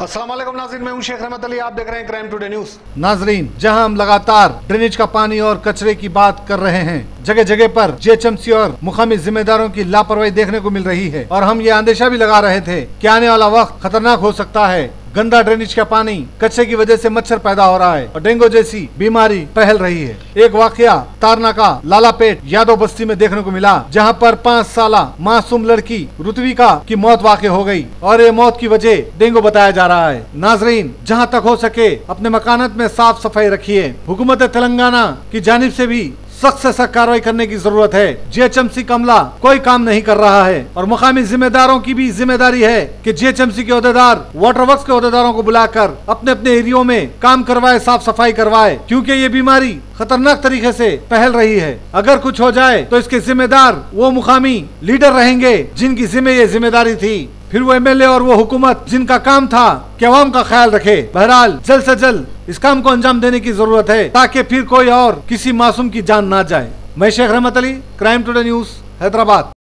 अस्सलाम वालेकुम नाज़रीन, मैं हूं शेख रहमत अली। आप देख रहे हैं क्राइम टुडे न्यूज। नाजरीन, जहां हम लगातार ड्रेनेज का पानी और कचरे की बात कर रहे हैं, जगह जगह पर जीएचएमसी और मुकामी जिम्मेदारों की लापरवाही देखने को मिल रही है और हम ये अंदेशा भी लगा रहे थे कि आने वाला वक्त खतरनाक हो सकता है। गंदा ड्रेनेज का पानी, कचरे की वजह से मच्छर पैदा हो रहा है और डेंगू जैसी बीमारी फैल रही है। एक वाकया तारनाका लालापेट यादव बस्ती में देखने को मिला, जहां पर 5 साला मासूम लड़की रुतविका की मौत वाक़ हो गई और ये मौत की वजह डेंगू बताया जा रहा है। नाजरीन, जहां तक हो सके अपने मकानात में साफ सफाई रखिए। हुकूमत तेलंगाना की जानिब से भी सख्त से सख्त कार्रवाई करने की जरूरत है। जीएचएमसी कमला कोई काम नहीं कर रहा है और मुकामी जिम्मेदारों की भी जिम्मेदारी है कि जीएचएमसी के ओहदेदार वाटर वर्क्स के ओहदेदारों को बुलाकर अपने अपने एरियो में काम करवाए, साफ सफाई करवाए, क्योंकि ये बीमारी खतरनाक तरीके से फैल रही है। अगर कुछ हो जाए तो इसके जिम्मेदार वो मुकामी लीडर रहेंगे जिनकी ये जिम्मेदारी थी, फिर वो एमएलए और वो हुकूमत जिनका काम था कि अवाम का ख्याल रखे। बहरहाल जल्द से जल्द इस काम को अंजाम देने की जरूरत है ताकि फिर कोई और किसी मासूम की जान ना जाए। मैं Sheikh Rahmat Ali, crime today news, Hyderabad.